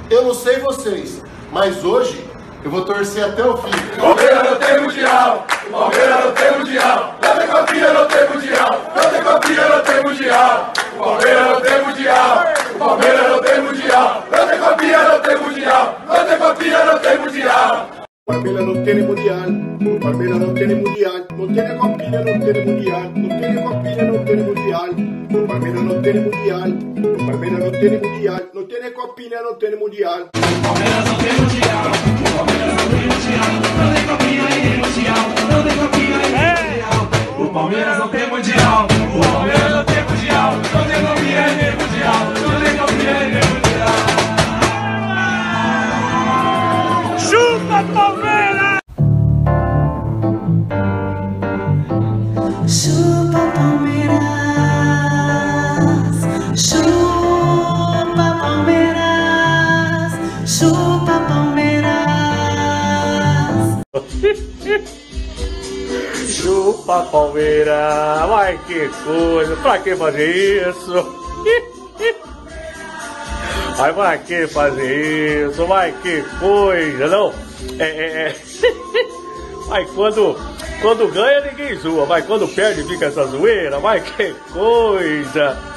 Eu não sei vocês, mas hoje eu vou torcer até o fim. Palmeiras não tem mundial, Palmeiras não tem mundial, não tem copinha, não tem mundial, não tem copinha, não tem mundial. Palmeiras não tem mundial, Palmeiras não tem mundial, não tem copinha, não tem mundial, não tem copinha, não tem mundial. Palmeiras no tiene mundial, Palmeiras no tiene mundial, no tiene copinha, no tiene mundial, no tiene copinha, no tiene mundial, Palmeiras no tiene mundial, Palmeiras no tiene mundial, no tiene copinha, no tiene mundial. Palmeiras não tem mundial, Palmeiras não tem mundial, não tem copinha e nem mundial, não tem copinha e nem mundial. O Palmeiras não tem mundial, o Palmeiras não tem mundial, não tem copinha e nem mundial, não tem copinha e nem mundial. Chupa Palmeiras! Chupa Palmeiras, chupa Palmeiras, chupa Palmeiras. Chupa Palmeiras! Vai que coisa! Pra que fazer isso? Vai que fazer isso? Vai que coisa! Não! Vai quando ganha ninguém zoa, vai quando perde fica essa zoeira, vai que coisa!